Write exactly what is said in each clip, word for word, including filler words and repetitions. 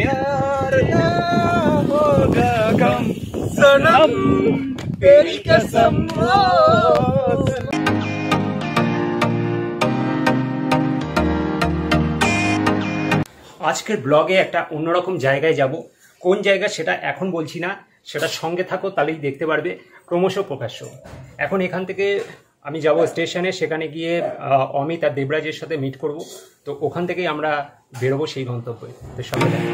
प्यार ना होगा गम सनम तेरी कसम। আজকের ব্লগে একটা অন্যরকম জায়গায় যাব। কোন জায়গা সেটা এখন বলছি না, সেটা সঙ্গে থাকো তাহলেই দেখতে পারবে। ক্রমশ প্রকাশ্য। এখন এখান থেকে আমি যাব স্টেশনে, সেখানে গিয়ে অমিত আর দেবরাজের সাথে মিট করব। তো ওখান থেকেই আমরা বেরোবো সেই গন্তব্যে। তো সঙ্গে থাকো।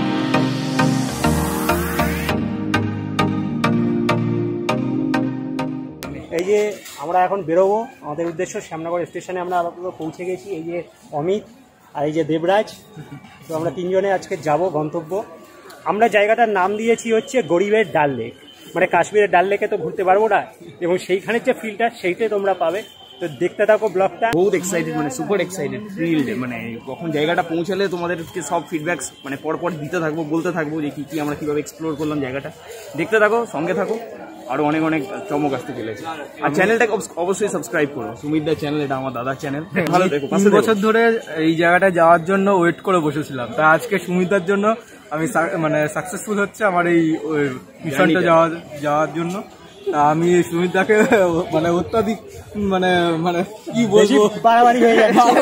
এই যে আমরা এখন বেরোবো, আমাদের উদ্দেশ্য শ্যামনগর স্টেশনে আমরা আপাতত পৌঁছে গেছি। এই যে অমিত আর এই যে দেবরাজ, তো আমরা তিনজনে আজকে যাব গন্তব্য। আমরা জায়গাটার নাম দিয়েছি হচ্ছে গরিবের ডাল লেক, মানে কাশ্মীরের ডাল লেকে তো ঘুরতে পারবো না, এবং সেইখানের যে ফিলটা সেইটাই তোমরা পাবে। তো দেখতে থাকো ব্লগটা। বহুত এক্সাইটেড, মানে সুপার এক্সাইটেড ফিল্ড। মানে কখন জায়গাটা পৌঁছালে তোমাদেরকে সব ফিডব্যাকস মানে পরপর দিতে থাকবো, বলতে থাকবো যে কী কী আমরা কীভাবে এক্সপ্লোর করলাম জায়গাটা। দেখতে থাকো, সঙ্গে থাকো, আরও অনেক অনেক চমক আসতে চলেছে। আর চ্যানেলটাকে অবশ্যই সাবস্ক্রাইব করো, সুমিতদার চ্যানেল, এটা আমার দাদার চ্যানেল। ভালো দেখো। পাঁচ বছর ধরে এই জায়গাটা যাওয়ার জন্য ওয়েট করে বসেছিলাম, তা আজকে সুমিতদার জন্য আমি মানে সাকসেসফুল হচ্ছে আমার এই মিশনটা যাওয়ার যাওয়ার জন্য। আমি সুমিতদাকে মানে অত্যাধিক মানে মানে কি বলবো, বাড়াবাড়ি হয়ে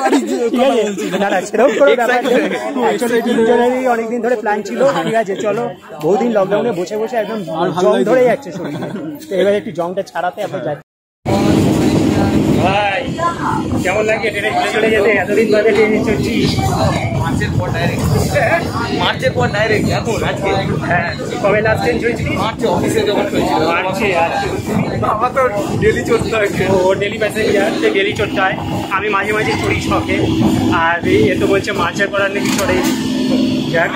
যাচ্ছে। অনেকদিন ধরে প্ল্যান ছিল, ঠিক আছে চলো, বহুদিন লকডাউনে বসে বসে একদম জং ধরে যাচ্ছে শরীরে। তো এবার একটু জংটা ছাড়াতে আমরা যাচ্ছি। ভাই কেমন লাগে ট্রেনে চলে যেতে? এতদিন বাদে ট্রেনে চলছি। মার্চের পর ডাইরেক্ট মার্চের পর ডাইরেক্ট এখন আজকে। হ্যাঁ, কবে লাস্ট ট্রেন চলছিল? মার্চে অফিসে যখন হয়েছিল। মার্চে। আমার তো ডেলি চড়তে হয়। ও ডেলি প্যাসেঞ্জার, ডেলি চড়তে হয়। আমি মাঝে মাঝে চড়ি শখে। আর এ তো বলছে মার্চের পর আর নাকি চড়ে। যাক,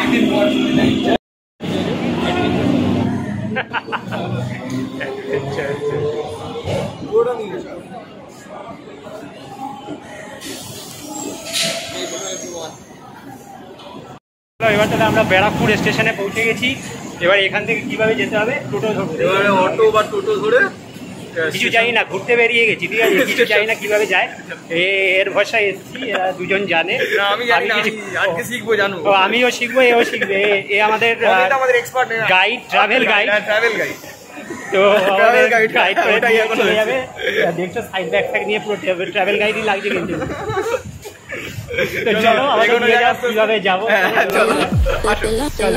এবার তাহলে আমরা ব্যারাকপুর স্টেশনে পৌঁছে গেছি। এবার এখান থেকে কিভাবে যেতে হবে? টোটো ধরতে, এবারে অটো বা টোটো ধরে কিছু জানি না, ঘুরতে বেরিয়ে গেছি, ঠিক আছে, কিছু জানি না কিভাবে যায়। এর ভরসায় এসেছি, এরা দুজন জানে। আমি জানি না, আজকে শিখবো, জানো। ও আমিও শিখবো, এও শিখবে। এ আমাদের guide, travel guide, travel guide. তো আমাদের গাইড করে চলে যাবে। দেখছো সাইড ব্যাগ ফ্যাগ নিয়ে পুরো ট্রাভেল গাইডই লাগছে কিন্তু। তো চলো আমাদের নিয়ে যাও, কিভাবে যাবো চলো চলো।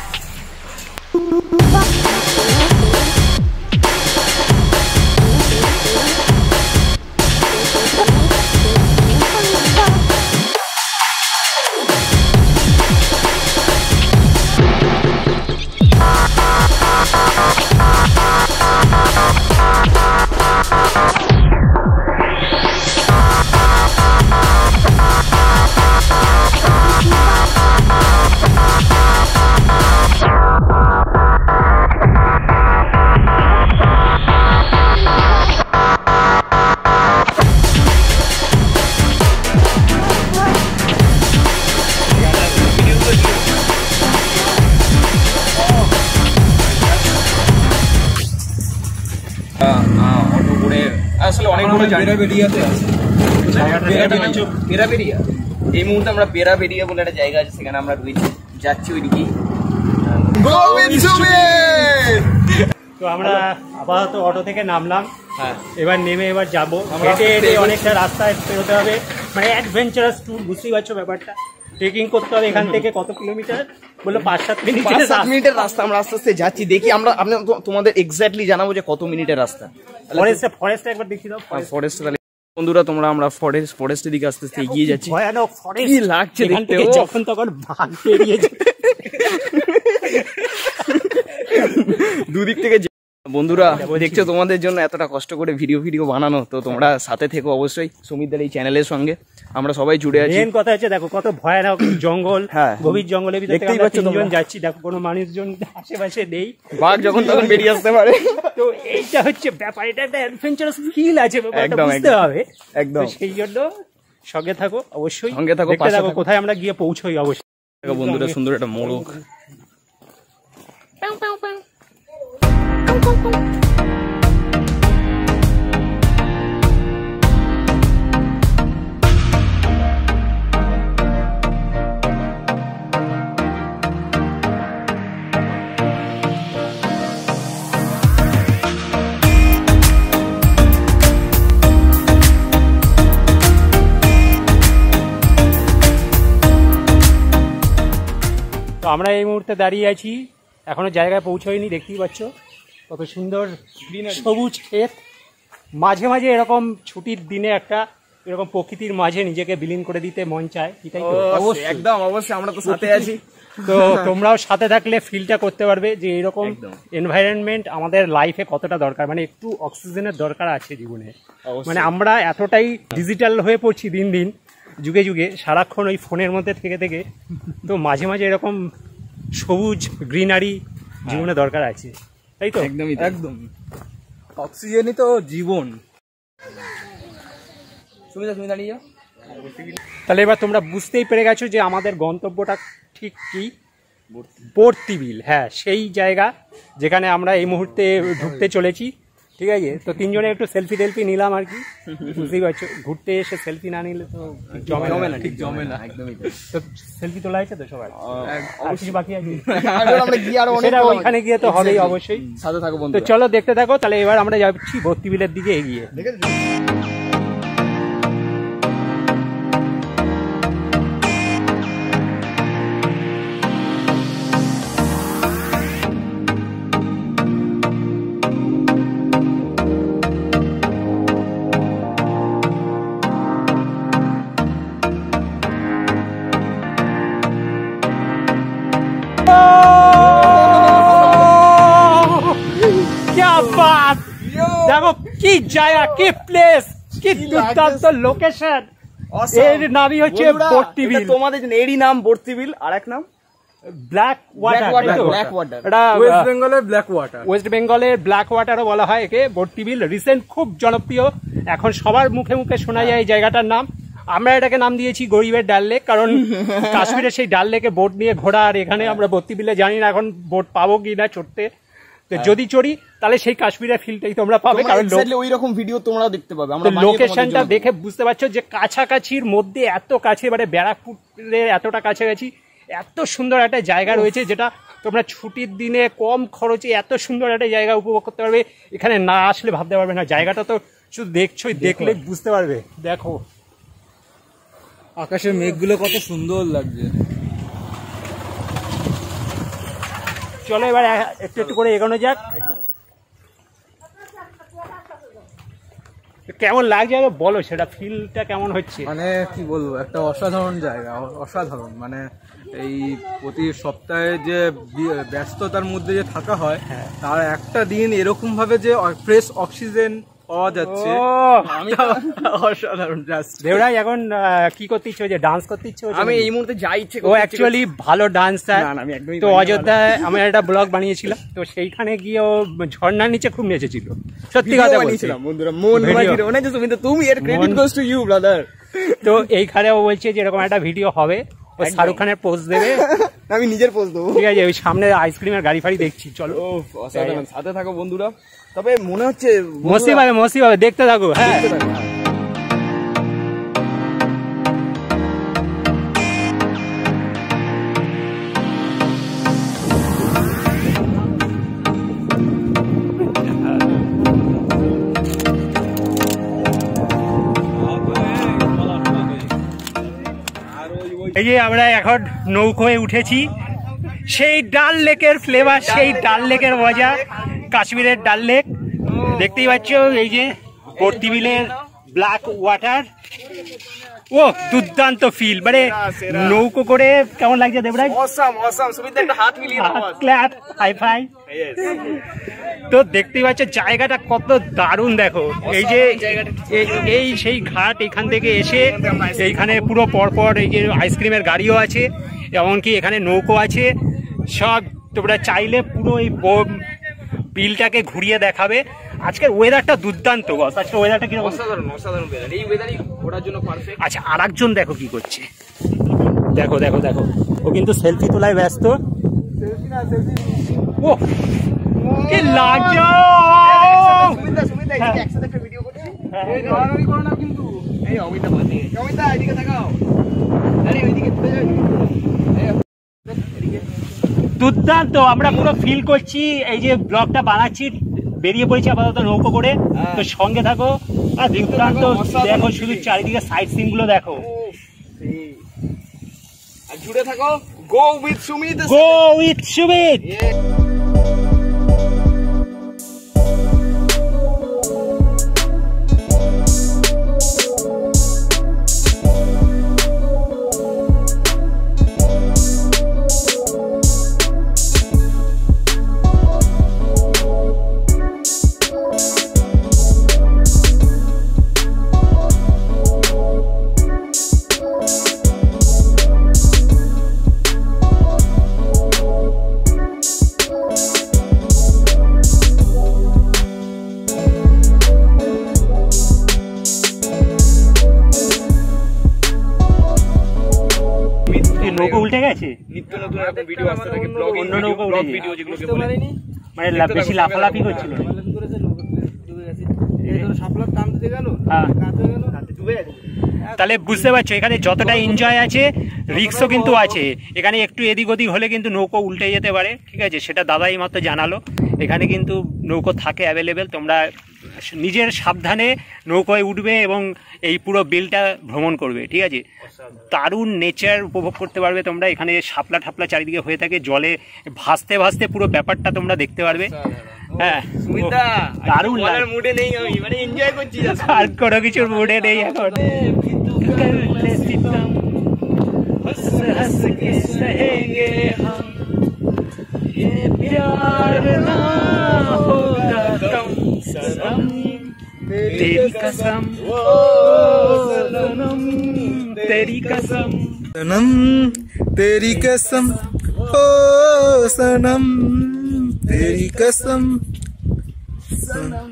আসলে অনেক বড় বেড়াবেড়িয়াতে আছে। বেড়াবেড়িয়া, এই মুহূর্তে আমরা বেড়াবেড়িয়া বলে একটা জায়গা আছে, সেখানে আমরা যাচ্ছি ওইদিকে। তো আমরা আপাতত অটো থেকে নামলাম। হ্যাঁ, এবার নেমে এবার যাবো। হেঁটে হেঁটে অনেকটা রাস্তায় বেরোতে হবে, মানে অ্যাডভেঞ্চারাস ট্যুর, বুঝতেই পারছো ব্যাপারটা। ট্রেকিং করতে হবে। এখান থেকে কত কিলোমিটার বললো? পাঁচ সাত মিনিট পাঁচ সাত মিনিটের রাস্তা। আমরা আস্তে আস্তে যাচ্ছি, দেখি আমরা আপনি তোমাদের এক্স্যাক্টলি জানাবো যে কত মিনিটের রাস্তা। ফরেস্ট ফরেস্টটা একবার দেখিয়ে দাও। ফরেস্ট বন্ধুরা, তোমরা আমরা ফরেস্ট ফরেস্টের দিকে আস্তে আস্তে এগিয়ে যাচ্ছি। ভয়ানক ফরেস্ট, কি লাগছে দেখতে, যখন তখন ভাগ বেরিয়ে যায় দুদিক থেকে। বন্ধুরা দেখছো, তোমাদের জন্য এতটা কষ্ট করে ভিডিও ভিডিও বানানো, তো তোমরা সাথে থেকো অবশ্যই সুমিতদের এই চ্যানেলের সঙ্গে। আমরা সবাই জুড়ে আছি। মেন কথা হচ্ছে দেখো কত ভয়ানক জঙ্গল, গভীর জঙ্গলের ভিতরে দেখতেই পাচ্ছ তিনজন যাচ্ছি। দেখো কোনো মানুষজন আশেপাশে নেই, বাঘ যখন তখন বেরিয়ে আসতে পারে। তো এইটা হচ্ছে ব্যাপার, এটা একটা অ্যাডভেঞ্চারাস ফিল আছে, ব্যাপারটা বুঝতে হবে একদম। সেই জন্য সঙ্গে থাকো অবশ্যই, সঙ্গে থাকো, পাশে থাকো। কোথায় আমরা গিয়ে পৌঁছই অবশ্যই। বন্ধুরা সুন্দর একটা মোড়ক। আমরা এই মুহূর্তে দাঁড়িয়ে আছি, এখনো জায়গায় পৌঁছয়নি, দেখতেই পাচ্ছ কত সুন্দর সবুজ ক্ষেত। মাঝে মাঝে এরকম ছুটির দিনে একটা এরকম প্রকৃতির মাঝে নিজেকে বিলীন করে দিতে মন চায়, তাই তো? অবশ্যই, একদম অবশ্যই, আমরা তো সাথে আছি। তো তোমরাও সাথে থাকলে ফিলটা করতে পারবে যে এরকম এনভায়রনমেন্ট আমাদের লাইফে কতটা দরকার, মানে একটু অক্সিজেনের দরকার আছে জীবনে। মানে আমরা এতটাই ডিজিটাল হয়ে পড়ছি দিন দিন, যুগে যুগে, সারাক্ষণ ওই ফোনের মধ্যে থেকে থেকে, তো মাঝে মাঝে এরকম সবুজ গ্রিনারি জীবনে দরকার আছে, তাই তো? একদমই একদম, অক্সিজেনই তো জীবন। সুমিতা তুমি দাঁড়িয়ে যাও। তাহলে এবার তোমরা বুঝতেই পেরে গেছো যে আমাদের গন্তব্যটা ঠিক কি, বর্তিবিল। হ্যাঁ, সেই জায়গা যেখানে আমরা এই মুহূর্তে ঢুকতে চলেছি, ঠিক আছে? তো তিনজনে একটু সেলফি টেলফি নিলাম আর কি, বুঝতেই পারছো, ঘুরতে এসে সেলফি না নিলে তো জমে জমে না, না, ঠিক জমে না, একদমই। তো সেলফি তোলা হয়েছে তো সবার? আর কিছু বাকি আছে? আমরা গিয়ে আরো অনেক, সেটা ওইখানে গিয়ে তো হবেই অবশ্যই। সাথে থাকো বন্ধু। তো চলো দেখতে থাকো। তাহলে এবার আমরা যাচ্ছি বর্তিবিলের দিকে এগিয়ে। দেখো কি জায়গা, কি প্লেস, কি দুর্দান্ত লোকেশন। এর নামই হচ্ছে বর্তিবিল। তোমাদের এরই নাম বর্তিবিল, আর এক নাম ব্ল্যাক ওয়াটার। ব্ল্যাক ওয়াটার, এটা ওয়েস্ট বেঙ্গলের ব্ল্যাক ওয়াটার। ওয়েস্ট বেঙ্গলের ব্ল্যাক ওয়াটারও বলা হয় একে। বর্তিবিল রিসেন্ট খুব জনপ্রিয়, এখন সবার মুখে মুখে শোনা যায় এই জায়গাটার নাম। আমরা এটাকে নাম দিয়েছি গরিবের ডাল লেক, কারণ কাশ্মীরে সেই ডাল লেকে বোট নিয়ে ঘোরা, আর এখানে আমরা বর্তিবিলে জানি না এখন বোট পাবো কি না চড়তে। যদি চড়ি তাহলে সেই কাশ্মীরের ফিলটাই তোমরা পাবে, কারণ ওই রকম ভিডিও তোমরাও দেখতে পাবে। আমরা লোকেশনটা দেখে বুঝতে পারছো যে কাছাকাছির মধ্যে এত কাছে, মানে ব্যারাকপুরের এতটা কাছাকাছি, এত সুন্দর একটা জায়গা রয়েছে যেটা তোমরা ছুটির দিনে কম খরচে এত সুন্দর একটা জায়গা উপভোগ করতে পারবে। এখানে না আসলে ভাবতে পারবে না, জায়গাটা তো শুধু দেখছোই, দেখলে বুঝতে পারবে। দেখো আকাশের মেঘগুলো কত সুন্দর লাগছে। চলো এবার একটু একটু করে এগোনো যাক। কেমন লাগছে বলো, সেটা ফিলটা কেমন হচ্ছে? মানে কি বলবো, একটা অসাধারণ জায়গা, অসাধারণ। মানে এই প্রতি সপ্তাহে যে ব্যস্ততার মধ্যে যে থাকা হয়, তার একটা দিন এরকম ভাবে যে ফ্রেশ অক্সিজেন পাওয়া যাচ্ছে, অসাধারণ। দেবরাজ এখন কি করতে ইচ্ছে হচ্ছে? ডান্স করতে ইচ্ছে হচ্ছে? আমি এই মুহূর্তে যা ইচ্ছে, ও অ্যাকচুয়ালি ভালো ডান্সার। তো অযোধ্যায় আমি একটা ব্লগ বানিয়েছিলাম, তো সেইখানে গিয়ে ও ঝর্ণার নিচে খুব নেচেছিল, সত্যি কথা বলছিলাম বন্ধুরা। মন তুমি এর credit goes to you brother. তো এইখানে ও বলছে যে এরকম একটা ভিডিও হবে, ও শাহরুখ খানের পোজ দেবে, আমি নিজের পোজ দেবো, ঠিক আছে? ওই সামনে আইসক্রিমের গাড়ি ফাড়ি দেখছি, চলো সাথে থাকো বন্ধুরা। তবে মনে হচ্ছে মসি ভাবে মসি ভাবে দেখতে থাকো। হ্যাঁ, এই যে আমরা এখন নৌকোয় উঠেছি, সেই ডাল লেকের ফ্লেভার, সেই ডাল লেকের মজা, কাশ্মীরের ডাল লেক দেখতেই পাচ্ছ। এই যে বর্তিবিলের ব্ল্যাক ওয়াটার, ও দুর্দান্ত ফিল। মানে নৌকো করে কেমন লাগছে দেবরাজ? Awesome awesome. সুমিতা একটা হাত মিলিয়ে দাও, ক্ল্যাপ হাই ফাই। তো দেখতেই পাচ্ছ জায়গাটা কত দারুণ। দেখো এই যে এই সেই ঘাট, এখান থেকে এসে এইখানে পুরো পরপর এই যে আইসক্রিমের গাড়িও আছে, এমনকি এখানে নৌকো আছে। সব তোমরা চাইলে পুরো এই বিলটাকে ঘুরিয়ে দেখাবে। আজকের ওয়েদারটা দুর্দান্ত বস। আজকের ওয়েদারটা কিরকম? অসাধারণ অসাধারণ ওয়েদার। এই ওয়েদারই ঘোরার জন্য পারফেক্ট। আচ্ছা, আর একজন দেখো কি করছে, দেখো দেখো দেখো, ও কিন্তু সেলফি তোলায় ব্যস্ত। ও কি লাগছে! সুমিতা সুমিতা এদিকে একসাথে একটা ভিডিও করছি। এই নরমালি করো না কিন্তু। এই অমিতা বলতে অমিতা এদিকে তাকাও। আরে ওইদিকে ঘুরে যাও। দুর্দান্ত, আমরা পুরো ফিল করছি। এই যে ব্লগটা বানাচ্ছি, বেরিয়ে পড়েছি আপাতত নৌকো করে। তো সঙ্গে থাকো আর দুর্দান্ত দেখো, শুধু চারিদিকে সাইট সিন গুলো দেখো। আর জুড়ে থাকো Go with Sumit. Go with Sumit. নৌকো উল্টে গেছে, নিত্য নতুন একটা ভিডিও আসতে থাকে, ব্লগ অন্য নৌকো উল্টে ভিডিও যেগুলোকে বুঝতে বলে পারিনি মানে লা- বেশি লাফালাফি করছিল। লাফালাফি করেছে, নৌকো ডুবে গেছে। এই ধরো সাপলার টান দিতে গেল, হ্যাঁ। কাত হয়ে গেল, ডুবে গেছে। তাহলে বুঝতে পারছো এখানে যতটা এনজয় আছে রিস্কও কিন্তু আছে। এখানে একটু এদিক ওদিক হলে কিন্তু নৌকো উল্টে যেতে পারে, ঠিক আছে, সেটা দাদাই মাত্র জানালো। এখানে কিন্তু নৌকো থাকে অ্যাভেলেবেল, তোমরা নিজের সাবধানে নৌকোয় উঠবে এবং এই পুরো বিলটা ভ্রমণ করবে, ঠিক আছে। দারুণ নেচার উপভোগ করতে পারবে তোমরা। এখানে শাপলা ঠাপলা চারিদিকে হয়ে থাকে, জলে ভাসতে ভাসতে পুরো ব্যাপারটা তোমরা দেখতে পারবে। হ্যাঁ, সুমিতা দারুণ বলার লাগে। মুডে নেই আমি, মানে এনজয় করছি just। আর কোনো কিছুর মুডে নেই এখন। करते सितम हंस हंस के सहेंगे हम, ये प्यार ना होगा कम सनम तेरी कसम, ओ सनम तेरी कसम। सनम तेरी कसम, ओ सनम तेरी कसम, सनम।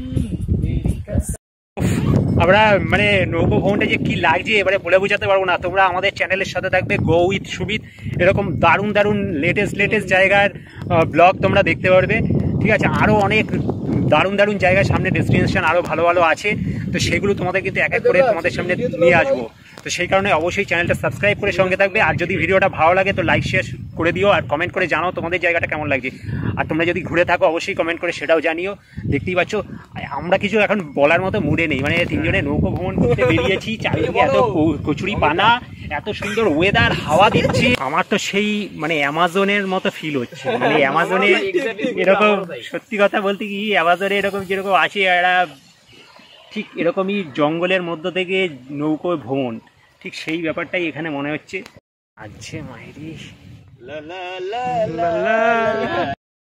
আমরা মানে নৌকো ভ্রমণটা যে কি লাগছে এবারে বলে বোঝাতে পারবো না। তোমরা আমাদের চ্যানেলের সাথে থাকবে, গো উইথ সুমিত। এরকম দারুণ দারুণ লেটেস্ট লেটেস্ট জায়গার ব্লগ তোমরা দেখতে পারবে, ঠিক আছে। আরও অনেক দারুণ দারুণ জায়গায় সামনে ডেস্টিনেশন আরও ভালো ভালো আছে, তো সেগুলো তোমাদের কিন্তু এক এক করে তোমাদের সামনে নিয়ে আসবো। তো সেই কারণে অবশ্যই চ্যানেলটা সাবস্ক্রাইব করে সঙ্গে থাকবে। আর যদি ভিডিওটা ভালো লাগে তো লাইক শেয়ার করে দিও, আর কমেন্ট করে জানাও তোমাদের জায়গাটা কেমন লাগছে। আর তোমরা যদি ঘুরে থাকো অবশ্যই কমেন্ট করে সেটাও জানিও। দেখতেই পাচ্ছ আমরা কিছু এখন বলার মতো মুডে নেই, মানে তিনজনে নৌকো ভ্রমণ করতে বেরিয়েছি, চারিদিকে এত কচুরি পানা, এত সুন্দর ওয়েদার, হাওয়া দিচ্ছে। আমার তো সেই মানে অ্যামাজনের মতো ফিল হচ্ছে, মানে অ্যামাজনে এরকম, সত্যি কথা বলতে কি অ্যামাজনে এরকম যেরকম আছে এরা ঠিক এরকমই জঙ্গলের মধ্য থেকে নৌকো ভ্রমণ, ঠিক সেই ব্যাপারটাই এখানে মনে হচ্ছে। আচ্ছা মাইরি লা লা লা লা লা লা।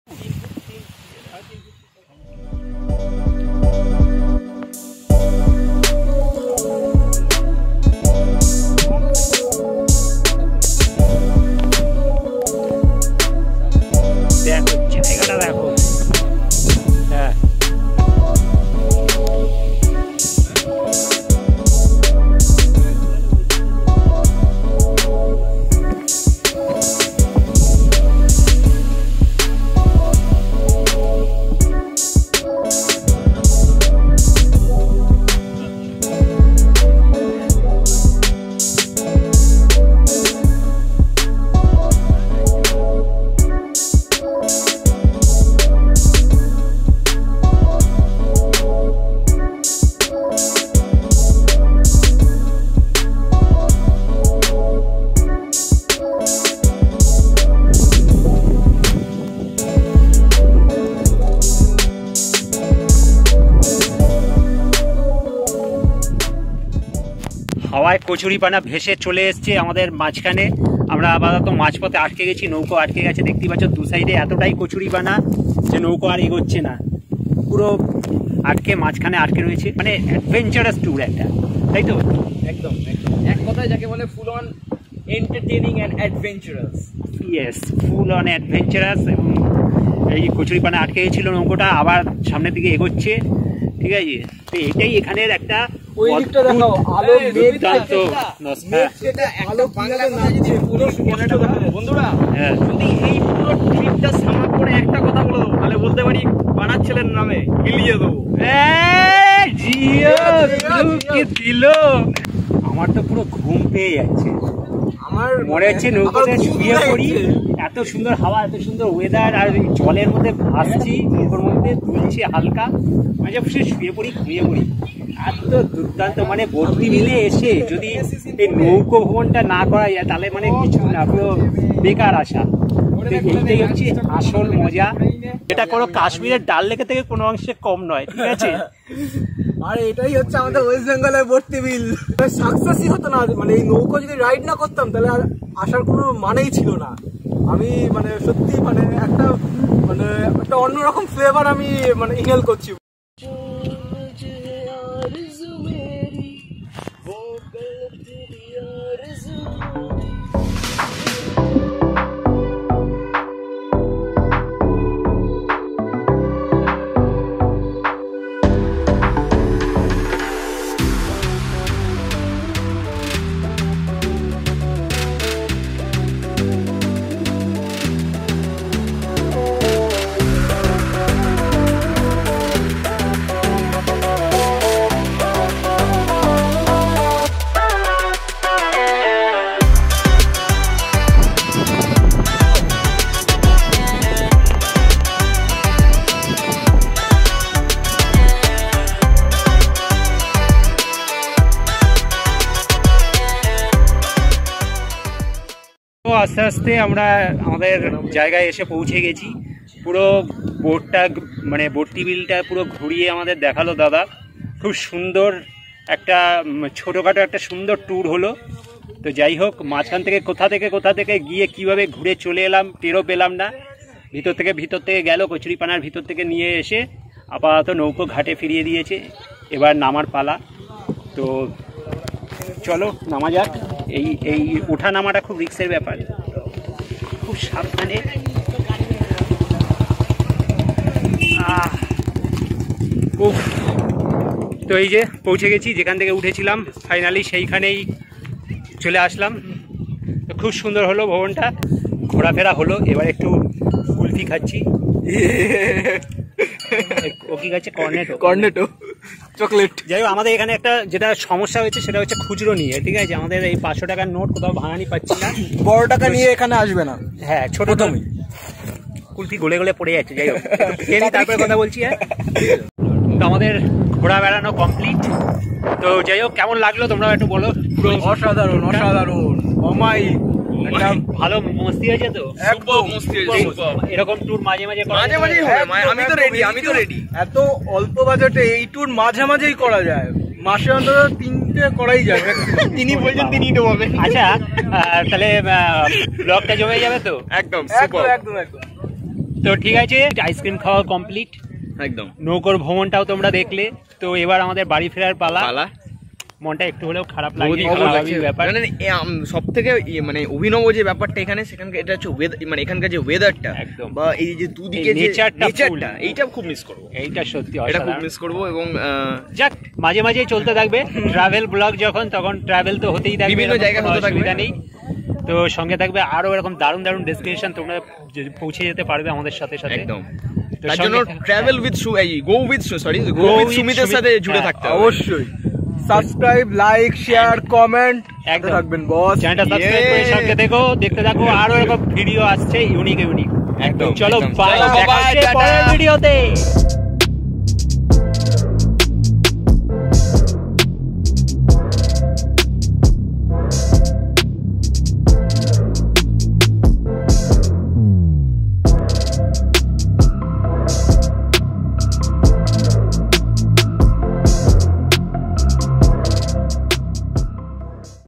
দেখো জায়গাটা দেখো, হ্যাঁ হাওয়ায় কচুরিপানা ভেসে চলে এসছে আমাদের মাঝখানে। আমরা আপাতত মাঝপথে আটকে গেছি, নৌকো আটকে গেছে। দেখতে পাচ্ছ দু সাইডে এতটাই কচুরিপানা যে নৌকো আর এগোচ্ছে না, পুরো আটকে মাঝখানে আটকে রয়েছে। মানে অ্যাডভেঞ্চারাস ট্যুর একটা, তাই তো? একদম একদম এক কথায় যাকে বলে full on entertaining and adventurous. Yes, full on adventurous. এবং এই কচুরিপানা আটকে গেছিল নৌকোটা, আবার সামনের দিকে এগোচ্ছে, ঠিক আছে। তো এটাই এখানের একটা ওই দিকটা দেখাও, আলো মেঘ দুর্দান্ত মেঘ সেটা একটা বাংলা কথা যদি পুরো স্পষ্ট থাকে বন্ধুরা, হ্যাঁ। যদি এই পুরো ট্রিপটা সামাপ করে একটা কথা বলে দেবো তাহলে বলতে পারি পাড়ার ছেলের নামে হিলিয়ে দেবো। আমার তো পুরো ঘুম পেয়ে যাচ্ছে, আমার মনে হচ্ছে নৌকোতে শুয়ে পড়ি। এত সুন্দর হাওয়া, এত সুন্দর ওয়েদার, আর জলের মধ্যে ভাসছি, নৌকোর মধ্যে দুলছে হালকা, মাঝে বসে শুয়ে পড়ি, ঘুমিয়ে পড়ি। এত দুর্দান্ত, মানে ভর্তি মিলে এসে যদি এই নৌকো ভ্রমণটা না করা যায় তাহলে মানে কিছু না, পুরো বেকার আসা। এইটাই হচ্ছে আসল মজা, এটা কোনো কাশ্মীরের ডাল লেকে থেকে কোনো অংশে কম নয়, ঠিক আছে? আর এটাই হচ্ছে আমাদের ওয়েস্ট বেঙ্গলের ভর্তি বিল। সাকসেসই হতো না, মানে এই নৌকো যদি রাইড না করতাম তাহলে আর আসার কোনো মানেই ছিল না। আমি মানে সত্যি মানে একটা মানে একটা অন্যরকম ফ্লেভার আমি মানে ইনহেল করছি। আস্তে আস্তে আমরা আমাদের জায়গায় এসে পৌঁছে গেছি। পুরো বোটটা মানে ভর্তি বিলটা পুরো ঘুরিয়ে আমাদের দেখালো দাদা। খুব সুন্দর একটা ছোটোখাটো একটা সুন্দর ট্যুর হলো। তো যাই হোক, মাঝখান থেকে কোথা থেকে কোথা থেকে গিয়ে কিভাবে ঘুরে চলে এলাম টেরও পেলাম না। ভিতর থেকে ভিতর থেকে গেল কচুরিপানার ভিতর থেকে নিয়ে এসে আপাতত নৌকো ঘাটে ফিরিয়ে দিয়েছে। এবার নামার পালা। তো চলো নামা যাক। এই এই ওঠা নামাটা খুব রিস্কের ব্যাপার, খুব সাবধানে। উফ, তো এই যে পৌঁছে গেছি যেখান থেকে উঠেছিলাম, ফাইনালি সেইখানেই চলে আসলাম। খুব সুন্দর হলো ভবনটা, ঘোরাফেরা হলো। এবার একটু কুলফি খাচ্ছি। ও কি খাচ্ছে? কর্নেটো। Cornetto chocolate. যাই হোক, আমাদের এখানে একটা যেটা সমস্যা হয়েছে সেটা হচ্ছে খুচরো নিয়ে, ঠিক আছে? আমাদের এই পাঁচশো টাকার নোট কোথাও ভাঙানি পাচ্ছি না। বড় টাকা নিয়ে এখানে আসবে না। হ্যাঁ, ছোট তুমি কুলফি গলে গলে পড়ে যাচ্ছে। যাই হোক, তারপরে কথা বলছি। হ্যাঁ, তো আমাদের ঘোরা বেড়ানো কমপ্লিট। তো যাই হোক, কেমন লাগলো তোমরা একটু বলো। অসাধারণ অসাধারণ অমায়িক, একটা ভালো মস্তি হয়েছে। তো একদম মস্তি হয়েছে। এরকম ট্যুর মাঝে মাঝে মাঝে মাঝে আমি তো রেডি, আমি তো রেডি। এত অল্প বাজেটে এই ট্যুর মাঝে মাঝেই করা যায়। মাসে অন্তত তিনটে করাই যায়। তিনি বলছেন তিনি ডোবাবে। আচ্ছা, তাহলে ব্লগটা জমে যাবে তো? একদম একদম একদম একদম। তো ঠিক আছে, আইসক্রিম খাওয়া কমপ্লিট, একদম নৌকোর ভ্রমণটাও তোমরা দেখলে। তো এবার আমাদের বাড়ি ফেরার পালা। পালা মনটা একটু হলেও খারাপ লাগে, ব্যাপার। সব থেকে মানে অভিনব যে ব্যাপারটা এখানে, সেখানকার এটা হচ্ছে মানে এখানকার যে ওয়েদারটা একদম, বা এই যে দুদিকে নেচারটা, এইটা খুব মিস করবো। এইটা সত্যি এটা খুব মিস করবো। এবং যাক, মাঝে মাঝে চলতে থাকবে ট্রাভেল ব্লগ, যখন তখন ট্রাভেল তো হতেই থাকবে, বিভিন্ন জায়গায় হতে থাকবে, অসুবিধা নেই। তো সঙ্গে থাকবে আরো এরকম দারুণ দারুণ ডেস্টিনেশন, তোমরা পৌঁছে যেতে পারবে আমাদের সাথে সাথে। একদম, তার জন্য travel with go with sorry go with সুমিতের সাথে জুড়ে থাকতে হবে অবশ্যই। সাবস্ক্রাইব, লাইক, শেয়ার, কমেন্ট একদম থাকবেন বস। চ্যানেলটা সাবস্ক্রাইব করে সঙ্গে দেখো, দেখতে থাকো। আরো এরকম ভিডিও আসছে ইউনিক ইউনিক। একদম, চলো বাই, দেখা হচ্ছে পরের ভিডিওতে।